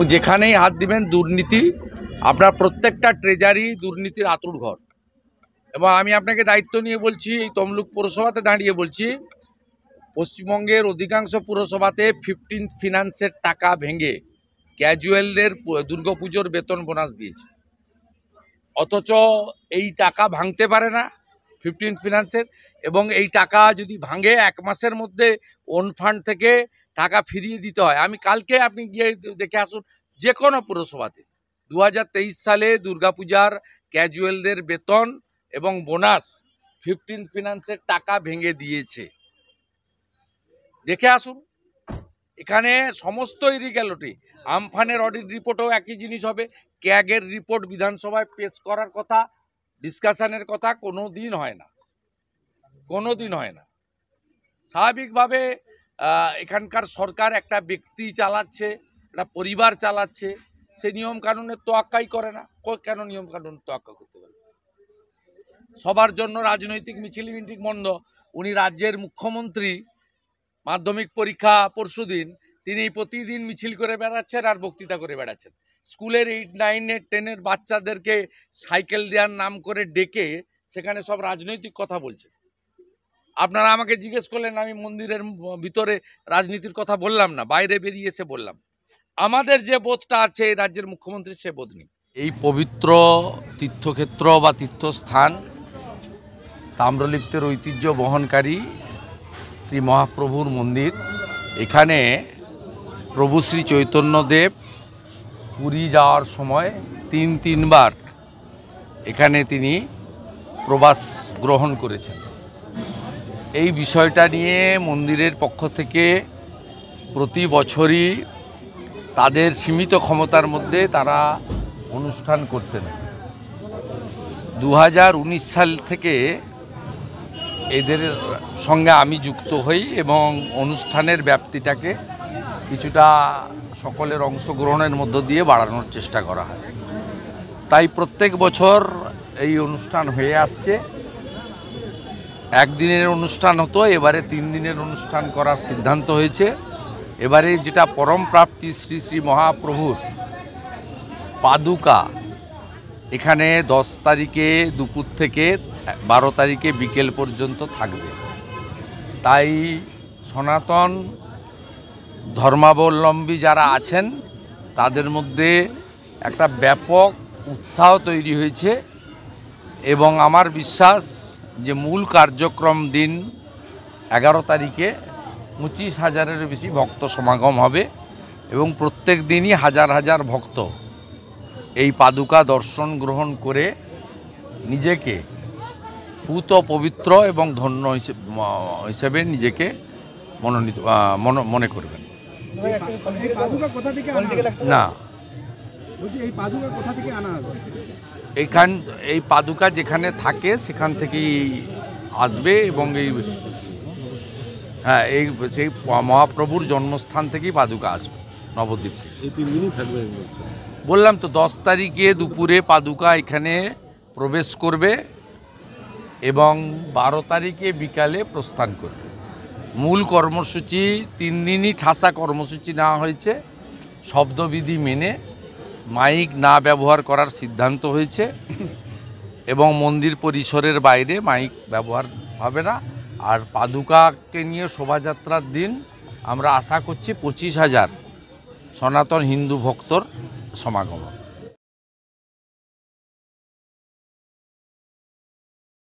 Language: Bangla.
যেখানেই হাত দিবেন দুর্নীতি, আপনার প্রত্যেকটা ট্রেজারি দুর্নীতির আঁতুড় ঘর। এবং আমি আপনাকে দায়িত্ব নিয়ে বলছি, এই তমলুক পৌরসভাতে দাঁড়িয়ে বলছি, পশ্চিমবঙ্গের অধিকাংশ পুরসভাতে 15th ফিনান্সের টাকা ভেঙে ক্যাজুয়ালদের দুর্গাপুজোর বেতন বোনাস দিয়েছে, অথচ এই টাকা ভাঙতে পারে না 15th ফিনান্সের। এবং এই টাকা যদি ভাঙে 1 মাসের মধ্যে ওন ফান্ড থেকে টাকা ফিরিয়ে দিতে হয়। আমি কালকে, আপনি গিয়ে দেখে আসুন, যে কোনো পুরসভাতে 2023 সালে দুর্গাপূজার ক্যাজুয়ালদের বেতন এবং বোনাস 15th ফিনান্সের টাকা ভেঙে দিয়েছে, দেখে আসুন। এখানে সমস্ত ইরিগ্যালিটি, আমফানের অডিট রিপোর্টও একই জিনিস হবে। ক্যাগের রিপোর্ট বিধানসভায় পেশ করার কথা, ডিসকাশনের কথা কোনো দিন হয় না, কোনো দিন হয় না। স্বাভাবিকভাবে এখানকার সরকার একটা ব্যক্তি চালাচ্ছে, একটা পরিবার চালাচ্ছে, সে নিয়ম কানুনের তোয়াক্কাই করে না। কেন নিয়ম কানুন তোয়াক্কা করতে পারে? সবার জন্য রাজনৈতিক মিছিল মিটিং বন্ধ। উনি রাজ্যের মুখ্যমন্ত্রী, মাধ্যমিক পরীক্ষা পরশুদিন, তিনি প্রতিদিন মিছিল করে বেড়াচ্ছেন আর বক্তৃতা করে বেড়াচ্ছেন। স্কুলের 8, 9, 10 বাচ্চাদেরকে সাইকেল দেওয়ার নাম করে ডেকে সেখানে সব রাজনৈতিক কথা বলছে। আপনারা আমাকে জিজ্ঞেস করলেন, আমি মন্দিরের ভিতরে রাজনীতির কথা বললাম না, বাইরে বেরিয়ে এসে বললাম। আমাদের যে বোধটা আছে এই রাজ্যের মুখ্যমন্ত্রীর, সে বোধ নেই। এই পবিত্র তীর্থক্ষেত্র বা তীর্থস্থান, তাম্রলিপ্তের ঐতিহ্য বহনকারী শ্রী মহাপ্রভুর মন্দির, এখানে প্রভু শ্রী চৈতন্যদেব পুরী যাওয়ার সময় 3বার এখানে তিনি প্রবাস গ্রহণ করেছেন। এই বিষয়টা নিয়ে মন্দিরের পক্ষ থেকে প্রতি বছরই তাদের সীমিত ক্ষমতার মধ্যে তারা অনুষ্ঠান করতেন। 2019 সাল থেকে এদের সঙ্গে আমি যুক্ত হই এবং অনুষ্ঠানের ব্যাপ্তিটাকে কিছুটা সকলের অংশগ্রহণের মধ্য দিয়ে বাড়ানোর চেষ্টা করা হয়। তাই প্রত্যেক বছর এই অনুষ্ঠান হয়ে আসছে। একদিনের অনুষ্ঠান হতো, এবারে 3 দিনের অনুষ্ঠান করার সিদ্ধান্ত হয়েছে। এবারে যেটা পরম প্রাপ্তি শ্রী শ্রী মহাপ্রভুর পাদুকা এখানে 10 তারিখে দুপুর থেকে 12 তারিখে বিকেল পর্যন্ত থাকবে। তাই সনাতন ধর্মাবলম্বী যারা আছেন তাদের মধ্যে একটা ব্যাপক উৎসাহ তৈরি হয়েছে এবং আমার বিশ্বাস যে মূল কার্যক্রম দিন 11 তারিখে 25,000-এর বেশি ভক্ত সমাগম হবে এবং প্রত্যেক দিনই হাজার হাজার ভক্ত এই পাদুকা দর্শন গ্রহণ করে নিজেকে পূত পবিত্র এবং ধন্য হিসেবে নিজেকে মনে করবেন। না, এই পাদুকা যেখানে থাকে সেখান থেকেই আসবে এবং সেই মহাপ্রভুর জন্মস্থান থেকেই পাদুকা আসবে, নবদ্বীপ থেকে। বললাম তো 10 তারিখে দুপুরে পাদুকা এখানে প্রবেশ করবে এবং 12 তারিখে বিকালে প্রস্থান করবে। মূল কর্মসূচি 3 দিনই ঠাসা কর্মসূচি নেওয়া হয়েছে। শব্দবিধি মেনে মাইক না ব্যবহার করার সিদ্ধান্ত হয়েছে এবং মন্দির পরিসরের বাইরে মাইক ব্যবহার হবে না। আর পাদুকাকে নিয়ে শোভাযাত্রার দিন আমরা আশা করছি 25,000 সনাতন হিন্দু ভক্তর সমাগম।